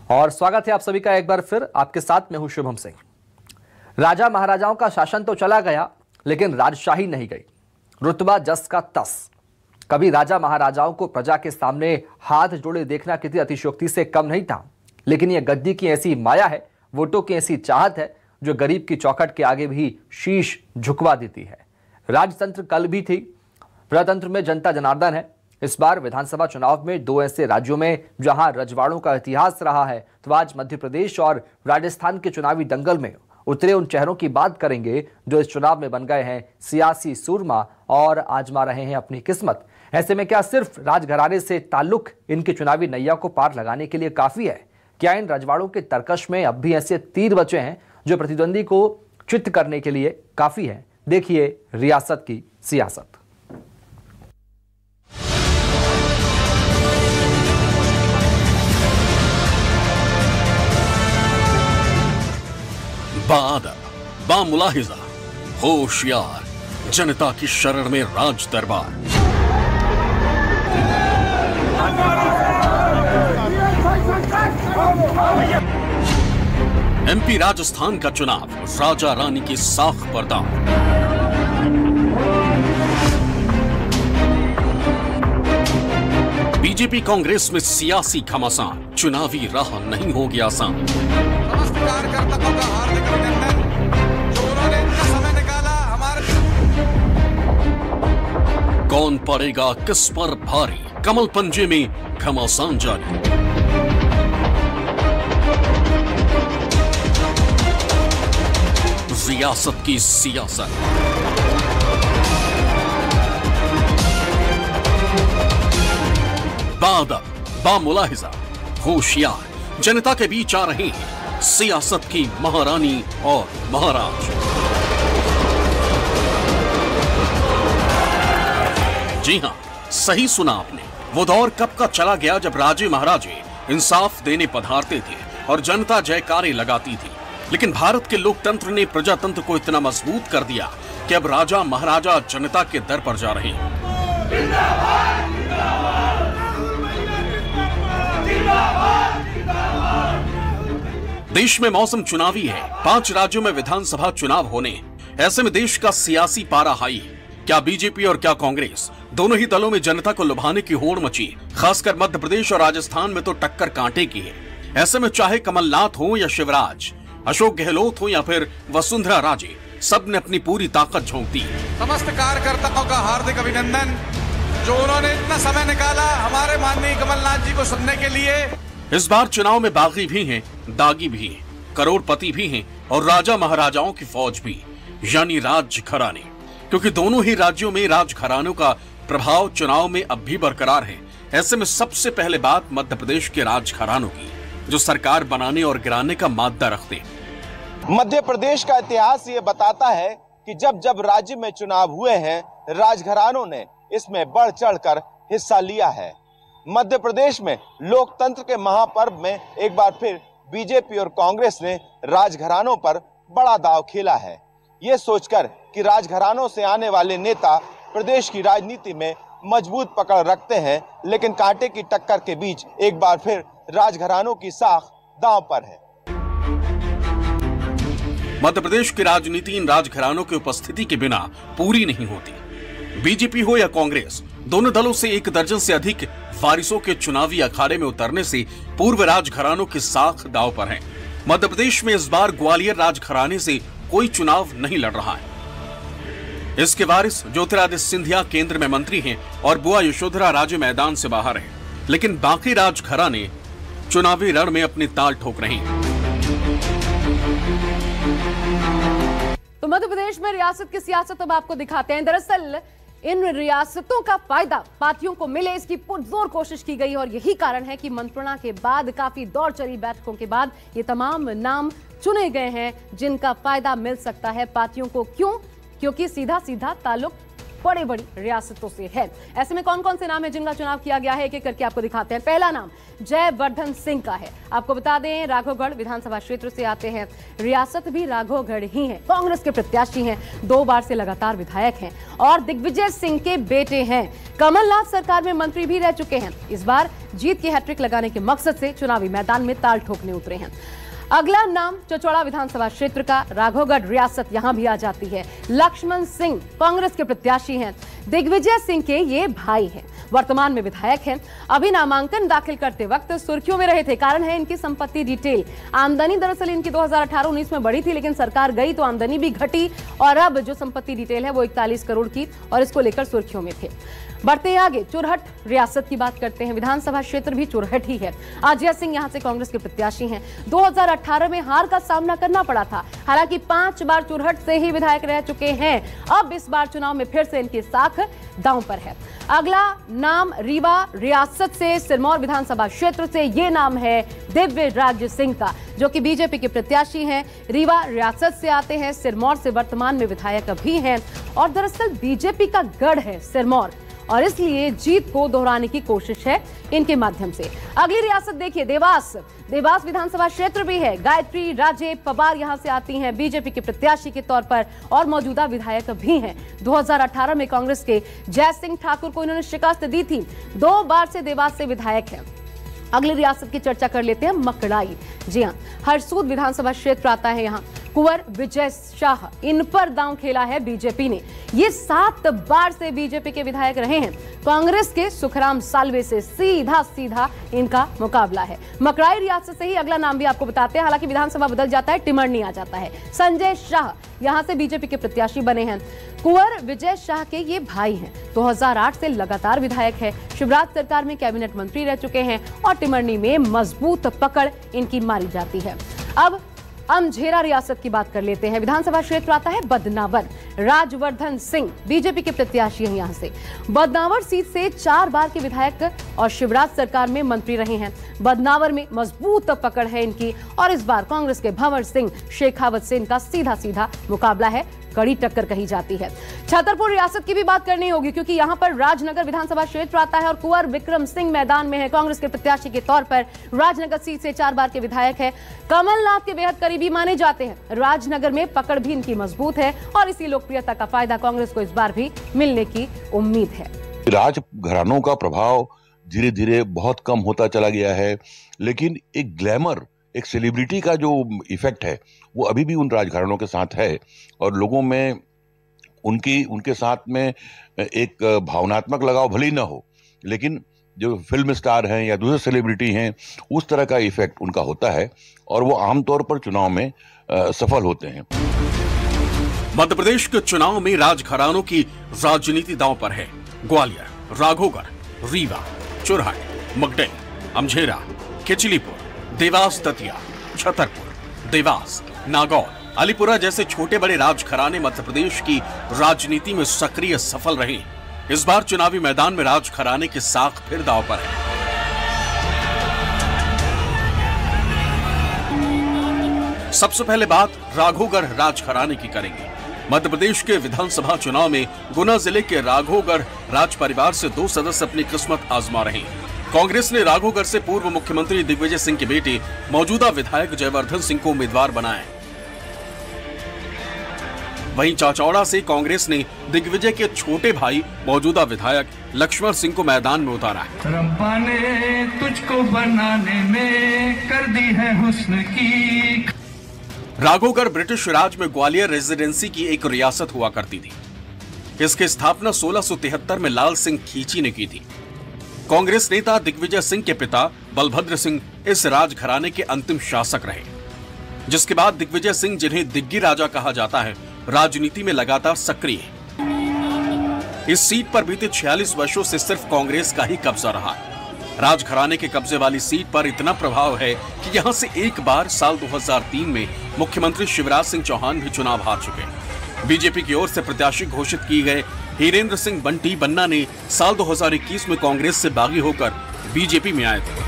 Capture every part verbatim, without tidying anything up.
और स्वागत है आप सभी का एक बार फिर। आपके साथ मैं हूं शुभम सिंह। राजा महाराजाओं का शासन तो चला गया, लेकिन राजशाही नहीं गई। रुतबा जस का तस। कभी राजा महाराजाओं को प्रजा के सामने हाथ जोड़े देखना किसी अतिशयोक्ति से कम नहीं था, लेकिन यह गद्दी की ऐसी माया है, वोटों की ऐसी चाहत है जो गरीब की चौखट के आगे भी शीश झुकवा देती है। राजतंत्र कल भी थी, प्रजातंत्र में जनता जनार्दन है। इस बार विधानसभा चुनाव में दो ऐसे राज्यों में जहां रजवाड़ों का इतिहास रहा है, तो आज मध्य प्रदेश और राजस्थान के चुनावी दंगल में उतरे उन चेहरों की बात करेंगे जो इस चुनाव में बन गए हैं सियासी सूरमा और आजमा रहे हैं अपनी किस्मत। ऐसे में क्या सिर्फ राजघराने से ताल्लुक इनकी चुनावी नैया को पार लगाने के लिए काफी है? क्या इन रजवाड़ों के तरकश में अब भी ऐसे तीर बचे हैं जो प्रतिद्वंदी को चित्त करने के लिए काफी है? देखिए रियासत की सियासत। बाअदब, बामुलाहिजा, होशियार, जनता की शरण में राज दरबार। एमपी राजस्थान का चुनाव राजा रानी की साख पर दांव। बीजेपी कांग्रेस में सियासी घमासान, चुनावी राह नहीं होगी आसान। समस्त कार्यकर्ताओं का हार्दिक अभिनंदन, जो उन्होंने इतना समय निकाला हमारे। कौन पड़ेगा किस पर भारी, कमल पंजे में घमासान जारी। रियासत की सियासत। बाअदब, बामुलाहिजा, होशियार, जनता के बीच आ रहे हैं सियासत की महारानी और महाराज। जी हां, सही सुना आपने। वो दौर कब का चला गया जब राजे महाराजे इंसाफ देने पधारते थे और जनता जयकारे लगाती थी। लेकिन भारत के लोकतंत्र ने प्रजातंत्र को इतना मजबूत कर दिया कि अब राजा महाराजा जनता के दर पर जा रहे हैं। देश में मौसम चुनावी है, पांच राज्यों में विधानसभा चुनाव होने। ऐसे में देश का सियासी पारा हाई है। क्या बीजेपी और क्या कांग्रेस, दोनों ही दलों में जनता को लुभाने की होड़ मची। खासकर मध्य प्रदेश और राजस्थान में तो टक्कर कांटे की है। ऐसे में चाहे कमलनाथ हो या शिवराज, अशोक गहलोत हो या फिर वसुंधरा राजे, सब ने अपनी पूरी ताकत झोंक दी। समस्त कार्यकर्ताओं का हार्दिक अभिनंदन, जो उन्होंने इतना समय निकाला हमारे माननीय कमलनाथ जी को सुनने के लिए। इस बार चुनाव में बागी भी हैं, दागी भी हैं, करोड़पति भी हैं और राजा महाराजाओं की फौज भी, यानी राज घराने। क्योंकि दोनों ही राज्यों में राज घरानों का प्रभाव चुनाव में अब भी बरकरार है। ऐसे में सबसे पहले बात मध्य प्रदेश के राज घरानों की, जो सरकार बनाने और गिराने का माद्दा रखते हैं। मध्य प्रदेश का इतिहास ये बताता है कि जब जब राज्य में चुनाव हुए हैं, राजघरानों ने इसमें बढ़ चढ़कर हिस्सा लिया है। मध्य प्रदेश में लोकतंत्र के महापर्व में एक बार फिर बीजेपी और कांग्रेस ने राजघरानों पर बड़ा दांव खेला है, ये सोचकर कि राजघरानों से आने वाले नेता प्रदेश की राजनीति में मजबूत पकड़ रखते हैं। लेकिन कांटे की टक्कर के बीच एक बार फिर राजघरानों की साख दांव पर है। मध्य प्रदेश की राजनीति इन राजघरानों की उपस्थिति के बिना पूरी नहीं होती। बीजेपी हो या कांग्रेस, दोनों दलों से एक दर्जन से अधिक वारिसों के चुनावी अखाड़े में उतरने से पूर्व राजघरानों की साख दांव पर है। मध्य प्रदेश में इस बार ग्वालियर राजघराने से कोई चुनाव नहीं लड़ रहा है। इसके वारिस ज्योतिरादित्य सिंधिया केंद्र में मंत्री हैं और बुआ यशोधरा राजे मैदान से बाहर हैं। लेकिन बाकी राजघराने चुनावी रण में अपनी ताल ठोक रहे हैं। तो मध्य प्रदेश में रियासत की सियासत अब आपको दिखाते हैं। दरअसल इन रियासतों का फायदा पार्टियों को मिले, इसकी पुरजोर कोशिश की गई और यही कारण है कि मंत्रणा के बाद काफी दौर चली बैठकों के बाद ये तमाम नाम चुने गए हैं जिनका फायदा मिल सकता है पार्टियों को। क्यों? क्योंकि सीधा सीधा ताल्लुक बड़ी बड़ी रियासतों से है। ऐसे में कौन कौन से नाम है जिनका चुनाव किया गया है, एक एक करके आपको दिखाते हैं। पहला नाम जयवर्धन सिंह का है। आपको बता दें राघवगढ़ विधानसभा क्षेत्र से आते हैं, रियासत भी राघवगढ़ ही है, कांग्रेस के प्रत्याशी हैं, दो बार से लगातार विधायक हैं और दिग्विजय सिंह के बेटे हैं। कमलनाथ सरकार में मंत्री भी रह चुके हैं। इस बार जीत की हैट्रिक लगाने के मकसद से चुनावी मैदान में ताल ठोकने उतरे हैं। अगला नाम चचौड़ा विधानसभा क्षेत्र का, राघवगढ़ रियासत यहां भी आ जाती है। लक्ष्मण सिंह कांग्रेस के प्रत्याशी हैं, दिग्विजय सिंह के ये भाई हैं, वर्तमान में विधायक हैं। अभी नामांकन दाखिल करते वक्त सुर्खियों में रहे थे, कारण है इनकी संपत्ति डिटेल। आमदनी दरअसल इनकी दो हज़ार अठारह उन्नीस में बढ़ी थी, लेकिन सरकार गई तो आमदनी भी घटी और अब जो संपत्ति डिटेल है वो इकतालीस करोड़ की और इसको लेकर सुर्खियों में थे। बढ़ते हैं आगे, चुरहट रियासत की बात करते हैं। विधानसभा क्षेत्र भी चुरहट ही है। अजय सिंह यहां से कांग्रेस के प्रत्याशी हैं। दो हज़ार अठारह में हार का सामना करना पड़ा था, हालांकि पांच बार चुरहट से ही विधायक रह चुके हैं। अब इस बार चुनाव में फिर से इनकी साख दांव पर है। अगला नाम रीवा रियासत से, सिरमौर विधानसभा क्षेत्र से, ये नाम है दिव्यराज सिंह का, जो कि बीजेपी के प्रत्याशी हैं। रीवा रियासत से आते हैं, सिरमौर से वर्तमान में विधायक भी हैं और दरअसल बीजेपी का गढ़ है सिरमौर और इसलिए जीत को दोहराने की कोशिश है इनके माध्यम से। अगली रियासत देखिए, देवास। देवास विधानसभा क्षेत्र भी है। गायत्री राजे पवार यहां से आती हैं, बीजेपी के प्रत्याशी के तौर पर और मौजूदा विधायक भी हैं। दो हज़ार अठारह में कांग्रेस के जय सिंह ठाकुर को इन्होंने शिकस्त दी थी। दो बार से देवास से विधायक हैं। अगली रियासत की चर्चा कर लेते हैं, मकड़ाई। जी हां, हरसूद विधानसभा क्षेत्र आता है। यहाँ कुंवर विजय शाह, इन पर दांव खेला है बीजेपी ने। ये सात बार से बीजेपी के विधायक रहे हैं। कांग्रेस के सुखराम साल्वे से सीधा सीधा इनका मुकाबला है। मकड़ाई रियासत से ही अगला नाम भी आपको बताते हैं, हालांकि विधानसभा बदल जाता है, टिमरनी आ जाता है। संजय शाह यहां से बीजेपी के प्रत्याशी बने हैं। कुंवर विजय शाह के ये भाई हैं, दो हज़ार आठ से लगातार विधायक है, शिवराज सरकार में कैबिनेट मंत्री रह चुके हैं और टिमरनी में मजबूत पकड़ इनकी मारी जाती है। अब अमझेरा रियासत की बात कर लेते हैं। विधानसभा क्षेत्र आता है बदनावर। राजवर्धन सिंह बीजेपी के प्रत्याशी हैं। यहां से बदनावर सीट से चार बार के विधायक और शिवराज सरकार में मंत्री रहे हैं। बदनावर में मजबूत पकड़ है इनकी और इस बार कांग्रेस के भंवर सिंह शेखावत से इनका सीधा सीधा मुकाबला है, कड़ी टक्कर कही जाती है। छतरपुर रियासत की भी बात करनी होगी, क्योंकि यहां पर राजनगर विधानसभा क्षेत्र आता है और कुंवर विक्रम सिंह मैदान में है। कांग्रेस के प्रत्याशी के तौर पर राजनगर सीट से चार बार के विधायक है, कमलनाथ के बेहद करीबी माने जाते हैं। राजनगर में पकड़ भी इनकी मजबूत है और इसी लोकप्रियता का फायदा कांग्रेस को इस बार भी मिलने की उम्मीद है। राजघरानों का प्रभाव धीरे धीरे बहुत कम होता चला गया है, लेकिन एक ग्लैमर, एक सेलिब्रिटी का जो इफेक्ट है वो अभी भी उन राजघरानों के साथ है और लोगों में उनकी उनके साथ में एक भावनात्मक लगाव भले ही ना हो, लेकिन जो फिल्म स्टार हैं या दूसरे सेलिब्रिटी हैं उस तरह का इफेक्ट उनका होता है और वो आमतौर पर चुनाव में आ, सफल होते हैं। मध्य प्रदेश के चुनाव में राजघरानों की राजनीति दांव पर है। ग्वालियर, राघोगढ़, रीवा, चुरहट, मकड़ई, अमझेरा, किचलीपुर, देवास दतिया, छतरपुर, देवास, नागौर, अलीपुरा जैसे छोटे बड़े राजघराने मध्य प्रदेश की राजनीति में सक्रिय सफल रहे। इस बार चुनावी मैदान में राजघराने की साख फिर दांव पर है। सबसे पहले बात राघोगढ़ राजघराने की करेंगे। मध्य प्रदेश के विधानसभा चुनाव में गुना जिले के राघोगढ़ राज परिवार से दो सदस्य अपनी किस्मत आजमा रहे हैं। कांग्रेस ने राघोगढ़ से पूर्व मुख्यमंत्री दिग्विजय सिंह के बेटे मौजूदा विधायक जयवर्धन सिंह को उम्मीदवार बनाया। वहीं चाचौड़ा से कांग्रेस ने दिग्विजय के छोटे भाई मौजूदा विधायक लक्ष्मण सिंह को मैदान में उतारा है। रब्बा ने तुझको बनाने में कर दी है हुस्न की। राघोगढ़ ब्रिटिश राज में ग्वालियर रेजिडेंसी की एक रियासत हुआ करती थी। इसकी स्थापना सोलह सौ तिहत्तर में लाल सिंह खींची ने की थी। कांग्रेस नेता दिग्विजय सिंह के पिता बलभद्र सिंह इस राजघराने के अंतिम शासक रहे, जिसके बाद दिग्विजय सिंह, जिन्हें दिग्गी राजा कहा जाता है, राजनीति में लगातार सक्रिय है। इस सीट पर बीते छियालीस वर्षों से सिर्फ कांग्रेस का ही कब्जा रहा है। राजघराने के कब्जे वाली सीट पर इतना प्रभाव है कि यहां से एक बार साल दो हज़ार तीन में मुख्यमंत्री शिवराज सिंह चौहान भी चुनाव हार चुके हैं। बीजेपी की ओर से प्रत्याशी घोषित किए गए हीरेंद्र सिंह बंटी बन्ना ने साल दो हज़ार इक्कीस में कांग्रेस से बागी होकर बीजेपी में आए थे।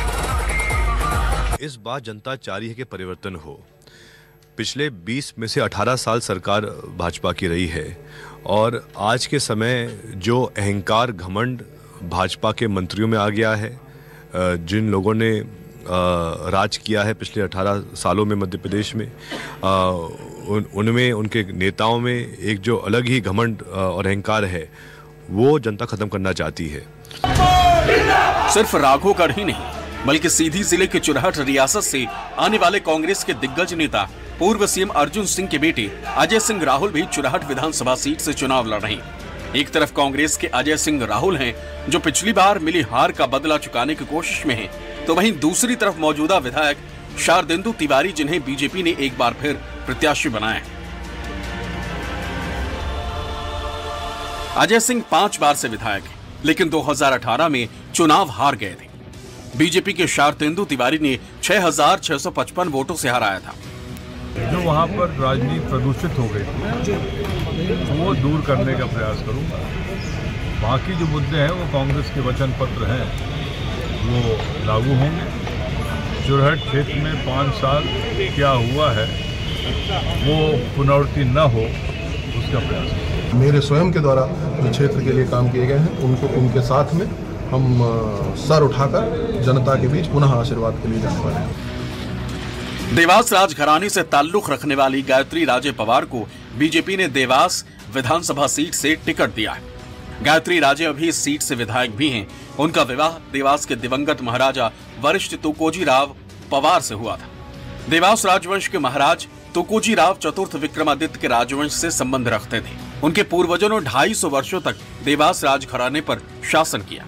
इस बार जनता चाह रही है कि परिवर्तन हो। पिछले बीस में से अठारह साल सरकार भाजपा की रही है और आज के समय जो अहंकार घमंड भाजपा के मंत्रियों में आ गया है, जिन लोगों ने राज किया है पिछले अठारह सालों में मध्य प्रदेश में, उन उनमें उनके नेताओं में एक जो अलग ही घमंड और अहंकार है वो जनता खत्म करना चाहती है। सिर्फ राघोगढ़ ही नहीं बल्कि सीधी जिले के चुरहट रियासत से आने वाले कांग्रेस के दिग्गज नेता पूर्व सीएम अर्जुन सिंह के बेटे अजय सिंह राहुल भी चुरहट विधानसभा सीट से चुनाव लड़ रहे हैं। एक तरफ कांग्रेस के अजय सिंह राहुल हैं जो पिछली बार मिली हार का बदला चुकाने की कोशिश में हैं, तो वहीं दूसरी तरफ मौजूदा विधायक शारदेंदु तिवारी जिन्हें बीजेपी ने एक बार फिर प्रत्याशी बनाया है। अजय सिंह पांच बार से विधायक हैं, लेकिन दो हज़ार अठारह में चुनाव हार गए थे। बीजेपी के शारदेंदु तिवारी ने छह हजार छह सौ पचपन वोटों से हराया था। जो वहाँ पर राजनीति प्रदूषित हो गई थी वो दूर करने का प्रयास करूँगा। बाकी जो मुद्दे हैं वो कांग्रेस के वचन पत्र हैं, वो लागू होंगे। चुरहट क्षेत्र में पाँच साल क्या हुआ है वो पुनरावृत्ति न हो उसका प्रयास करूँगा। मेरे स्वयं के द्वारा जो क्षेत्र के लिए काम किए गए हैं उनको उनके साथ में हम सर उठाकर जनता के बीच पुनः आशीर्वाद के लिए जाने वाले हैं। देवास राजघराने से ताल्लुक रखने वाली गायत्री राजे पवार को बीजेपी ने देवास विधानसभा सीट से टिकट दिया है। गायत्री राजे अभी इस सीट से विधायक भी हैं। उनका विवाह देवास के दिवंगत महाराजा वरिष्ठ तुकोजी राव पवार से हुआ था। देवास राजवंश के महाराज तुकोजी राव चतुर्थ विक्रमादित्य के राजवंश से संबंध रखते थे। उनके पूर्वजों ने ढाई सौ वर्षों तक देवास राजघराने पर शासन किया।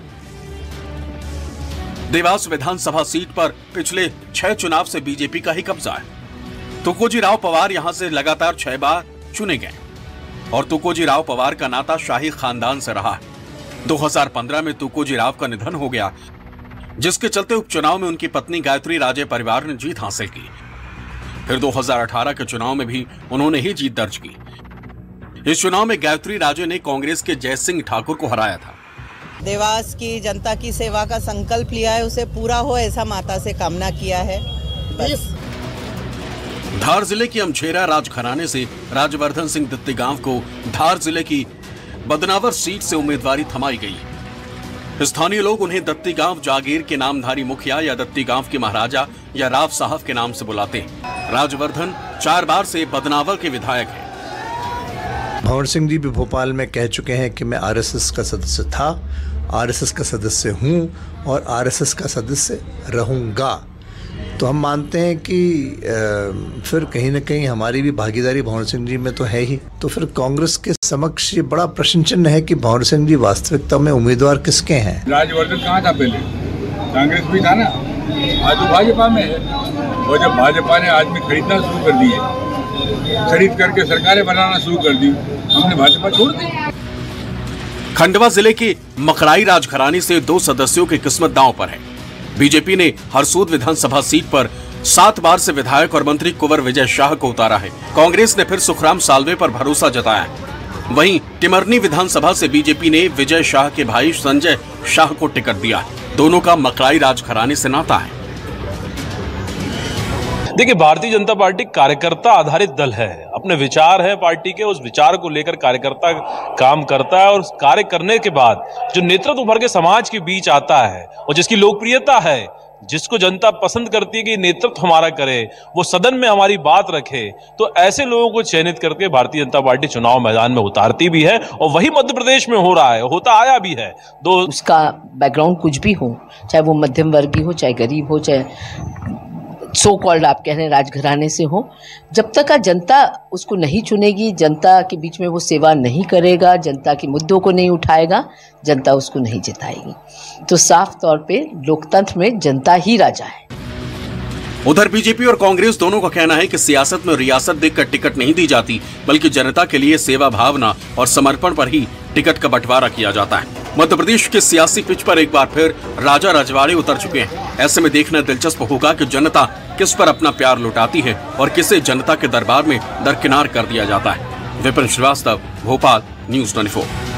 देवास विधानसभा सीट पर पिछले छह चुनाव से बीजेपी का ही कब्जा है। तुकोजी राव पवार यहां से लगातार छह बार चुने गए और तुकोजी राव पवार का नाता शाही खानदान से रहा है। दो हज़ार पंद्रह में तुकोजी राव का निधन हो गया, जिसके चलते उपचुनाव में उनकी पत्नी गायत्री राजे परिवार ने जीत हासिल की। फिर दो हज़ार अठारह के चुनाव में भी उन्होंने ही जीत दर्ज की। इस चुनाव में गायत्री राजे ने कांग्रेस के जय सिंह ठाकुर को हराया था। देवास की जनता की सेवा का संकल्प लिया है, उसे पूरा हो ऐसा माता से कामना किया है। बस। धार जिले की अमझेरा राजघराने से राजवर्धन सिंह दत्तीगांव को धार जिले की बदनावर सीट से उम्मीदवारी थमाई गई है। स्थानीय लोग उन्हें दत्तीगांव जागीर के नामधारी मुखिया या दत्तीगांव के महाराजा या राव साहब के नाम से बुलाते हैं। राजवर्धन चार बार से बदनावर के विधायक हैं। भंवर सिंह जी भी भोपाल में कह चुके हैं कि मैं आरएसएस का सदस्य था, आरएसएस का सदस्य हूं और आरएसएस का सदस्य रहूंगा। तो हम मानते हैं कि आ, फिर कहीं ना कहीं हमारी भी भागीदारी भंवर सिंह जी में तो है ही। तो फिर कांग्रेस के समक्ष ये बड़ा प्रश्न चिन्ह है कि भंवर सिंह जी वास्तविकता में उम्मीदवार किसके हैं। राजवर्धन कहाँ था पहले? कांग्रेस भी था ना, आज तो भाजपा में है। और जब भाजपा ने आदमी खरीदना शुरू कर दिए, खरीद करके सरकारें बनाना शुरू कर दी, हमने भाजपा छोड़ दी। खंडवा जिले के मकराई राजघराने से दो सदस्यों की किस्मत दांव पर है। बीजेपी ने हरसूद विधानसभा सीट पर सात बार से विधायक और मंत्री कुंवर विजय शाह को उतारा है। कांग्रेस ने फिर सुखराम साल्वे पर भरोसा जताया है। वहीं टिमरनी विधानसभा से बीजेपी ने विजय शाह के भाई संजय शाह को टिकट दिया है। दोनों का मकराई राजघराने से नाता है। देखिए, भारतीय जनता पार्टी कार्यकर्ता आधारित दल है। अपने विचार है पार्टी के, उस विचार को लेकर कार्यकर्ता काम करता है और कार्य करने के बाद जो नेतृत्व उभर के समाज के बीच आता है और जिसकी लोकप्रियता है, जिसको जनता पसंद करती है कि नेतृत्व हमारा करे, वो सदन में हमारी बात रखे, तो ऐसे लोगों को चयनित करके भारतीय जनता पार्टी चुनाव मैदान में उतारती भी है और वही मध्य प्रदेश में हो रहा है, होता आया भी है। दो उसका बैकग्राउंड कुछ भी हो, चाहे वो मध्यम वर्गीय हो, चाहे गरीब हो, चाहे सो कॉल्ड आप कह रहे हैं राजघराने से हो, जब तक का जनता उसको नहीं चुनेगी, जनता के बीच में वो सेवा नहीं करेगा, जनता के मुद्दों को नहीं उठाएगा, जनता उसको नहीं जिताएगी। तो साफ तौर पे लोकतंत्र में जनता ही राजा है। उधर बीजेपी और कांग्रेस दोनों का कहना है कि सियासत में रियासत देखकर टिकट नहीं दी जाती, बल्कि जनता के लिए सेवा भावना और समर्पण पर ही टिकट का बंटवारा किया जाता है। मध्य प्रदेश के सियासी पिच पर एक बार फिर राजा रजवाड़े उतर चुके हैं। ऐसे में देखना दिलचस्प होगा कि जनता किस पर अपना प्यार लुटाती है और किसे जनता के दरबार में दरकिनार कर दिया जाता है। विपिन श्रीवास्तव, भोपाल, न्यूज़ चौबीस।